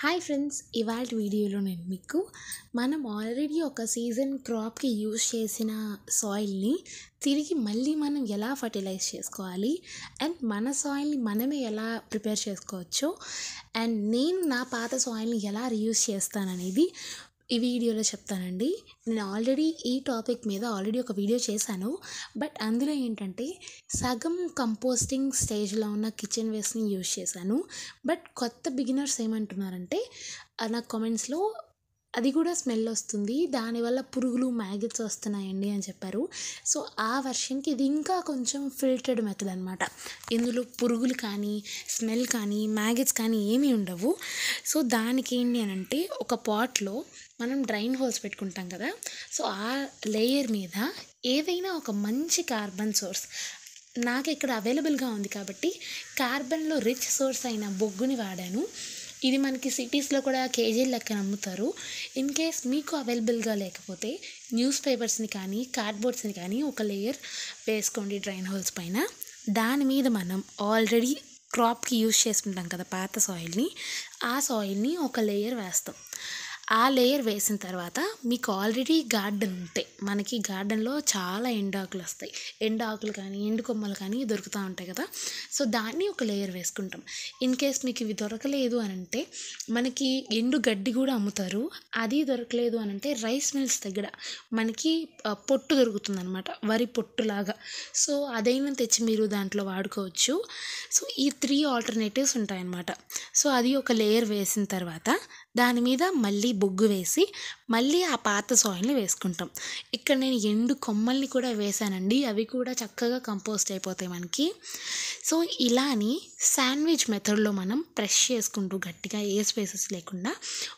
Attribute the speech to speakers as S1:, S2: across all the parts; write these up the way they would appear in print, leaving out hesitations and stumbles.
S1: Hi friends, ఇవాళ వీడియోలో నేను మీకు మనం ఆల్రెడీ ఒక సీజన్ క్రాప్కి యూజ్ చేసిన సాయిల్ని తిరిగి మళ్ళీ మనం ఎలా ఫర్టిలైజ్ చేసుకోవాలి అండ్ మన సాయిల్ని మనమే ఎలా ప్రిపేర్ చేసుకోవచ్చో అండ్ నేను నా పాత సాయిల్ని ఎలా రీయూజ్ చేస్తాననేది ఈ వీడియోలో చెప్తానండి. నేను ఆల్రెడీ ఈ టాపిక్ మీద ఒక వీడియో చేశాను. బట్ అందులో ఏంటంటే సగం కంపోస్టింగ్ స్టేజ్లో ఉన్న కిచెన్ వేస్ట్ని యూజ్ చేశాను. బట్ కొత్త బిగినర్స్ ఏమంటున్నారంటే నా కామెంట్స్లో అది కూడా స్మెల్ వస్తుంది, దానివల్ల పురుగులు మ్యాగెట్స్ వస్తున్నాయండి అని చెప్పారు. సో ఆ వర్షన్కి ఇది ఇంకా కొంచెం ఫిల్టర్డ్ మెథడ్ అనమాట. ఇందులో పురుగులు కానీ స్మెల్ కానీ మ్యాగెట్స్ కానీ ఏమీ ఉండవు. సో దానికి ఏంటి అని అంటే ఒక పాట్లో మనం డ్రైన్ హోల్స్ పెట్టుకుంటాం కదా, సో ఆ లేయర్ మీద ఏదైనా ఒక మంచి కార్బన్ సోర్స్ నాకు ఇక్కడ అవైలబుల్గా ఉంది కాబట్టి కార్బన్లో రిచ్ సోర్స్ అయిన బొగ్గుని వాడాను. ఇది మనకి సిటీస్లో కూడా కేజీల లెక్కన అమ్ముతారు. ఇన్ కేస్ మీకు అవైలబుల్గా లేకపోతే న్యూస్ పేపర్స్ని కానీ కార్డ్బోర్డ్స్ని కానీ ఒక లేయర్ వేసుకోండి డ్రైన్ హోల్స్ పైన. దాని మీద మనం ఆల్రెడీ క్రాప్కి యూజ్ చేసుకుంటాం కదా పాత సాయిల్ని, ఆ సాయిల్ని ఒక లేయర్ వేస్తాం. ఆ లేయర్ వేసిన తర్వాత మీకు ఆల్రెడీ గార్డెన్ ఉంటే, మనకి గార్డెన్లో చాలా ఎండాకులు వస్తాయి, ఎండాకులు కానీ ఎండు కొమ్మలు కానీ దొరుకుతూ ఉంటాయి కదా, సో దాన్ని ఒక లేయర్ వేసుకుంటాం. ఇన్ కేస్ మీకు ఇవి దొరకలేదు అని అంటే మనకి ఎండు గడ్డి కూడా అమ్ముతారు. అది దొరకలేదు అని అంటే రైస్ మిల్స్ దగ్గర మనకి పొట్టు దొరుకుతుంది అనమాట, వరి పొట్టులాగా. సో అదైనా తెచ్చి మీరు దాంట్లో వాడుకోవచ్చు. సో ఈ 3 ఆల్టర్నేటివ్స్ ఉంటాయన్నమాట. సో అది ఒక లేయర్ వేసిన తర్వాత దాని మీద మళ్ళీ బొగ్గు వేసి మళ్ళీ ఆ పాత సాయిల్ని వేసుకుంటాం. ఇక్కడ నేను ఎండు కొమ్మల్ని కూడా వేసానండి, అవి కూడా చక్కగా కంపోస్ట్ అయిపోతాయి మనకి. సో ఇలాని శాండ్విచ్ మెథడ్లో మనం ప్రెస్ చేసుకుంటూ గట్టిగా ఏ స్పేసెస్ లేకుండా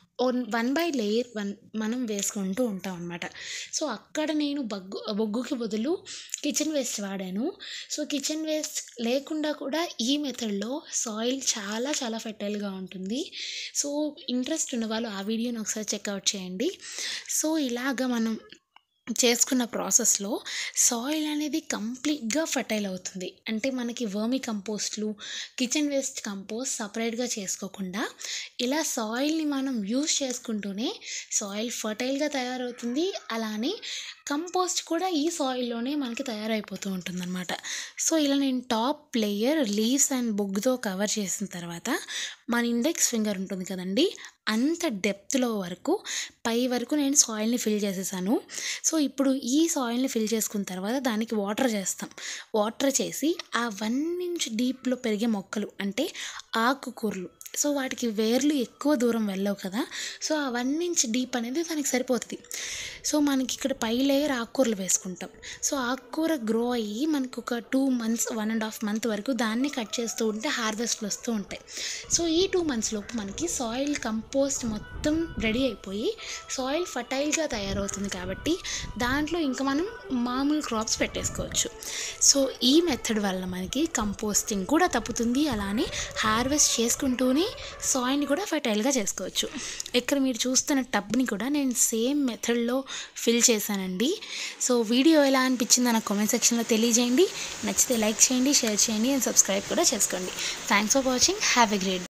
S1: 1 బై లేయర్ 1 మనం వేసుకుంటూ ఉంటాం అనమాట. సో అక్కడ నేను బొగ్గుకి బదులు కిచెన్ వేస్ట్ వాడాను. సో కిచెన్ వేస్ట్ లేకుండా కూడా ఈ మెథడ్లో సాయిల్ చాలా చాలా ఫెర్టైల్గా ఉంటుంది. సో ఇంట్రెస్ట్ ఉన్న వాళ్ళు ఆ వీడియోని ఒకసారి చెక్అవుట్ చేయండి. సో ఇలాగ మనం చేసుకున్న ప్రాసెస్లో సాయిల్ అనేది కంప్లీట్గా ఫర్టైల్ అవుతుంది. అంటే మనకి వర్మీ కంపోస్ట్లు, కిచెన్ వేస్ట్ కంపోస్ట్ సపరేట్గా చేసుకోకుండా ఇలా సాయిల్ని మనం యూజ్ చేసుకుంటూనే సాయిల్ ఫర్టైల్గా తయారవుతుంది. అలానే కంపోస్ట్ కూడా ఈ సాయిల్లోనే మనకి తయారైపోతూ ఉంటుందన్నమాట. సో ఇలా నేను టాప్ లేయర్ లీవ్స్ అండ్ బొగ్గుతో కవర్ చేసిన తర్వాత మన ఇండెక్స్ ఫింగర్ ఉంటుంది కదండి, అంత డెప్త్లో వరకు పై వరకు నేను సాయిల్ని ఫిల్ చేసేసాను. సో ఇప్పుడు ఈ సాయిల్ని ఫిల్ చేసుకున్న తర్వాత దానికి వాటర్ చేస్తాం. వాటర్ చేసి ఆ 1 ఇంచ్ డీప్లో పెరిగే మొక్కలు అంటే ఆకుకూరలు, సో వాటికి వేర్లు ఎక్కువ దూరం వెళ్ళవు కదా, సో ఆ 1 ఇంచ్ డీప్ అనేది దానికి సరిపోతుంది. సో మనకి ఇక్కడ పై లేయర్ ఆకుకూరలు వేసుకుంటాం. సో ఆకుకూర గ్రో అయ్యి మనకు ఒక 2 months 1.5 month వరకు దాన్ని కట్ చేస్తూ ఉంటే హార్వెస్ట్లు వస్తూ ఉంటాయి. సో ఈ 2 months లోపు మనకి సాయిల్ కంపోస్ట్ మొత్తం రెడీ అయిపోయి సాయిల్ ఫర్టైల్గా తయారవుతుంది కాబట్టి దాంట్లో ఇంకా మనం మామూలు క్రాప్స్ పెట్టేసుకోవచ్చు. సో ఈ మెథడ్ వల్ల మనకి కంపోస్టింగ్ కూడా తప్పుతుంది, అలానే హార్వెస్ట్ చేసుకుంటూనే సాయిల్ని కూడా ఫర్టైల్గా చేసుకోవచ్చు. ఇక్కడ మీరు చూస్తున్న టబ్ని కూడా నేను సేమ్ మెథడ్లో ఫిల్ చేశానండి. సో వీడియో ఎలా అనిపించిందో నాకు కామెంట్ సెక్షన్లో తెలియజేయండి. నచ్చితే లైక్ చేయండి, షేర్ చేయండి అండ్ సబ్స్క్రైబ్ కూడా చేసుకోండి. Thanks for watching. Have a great day.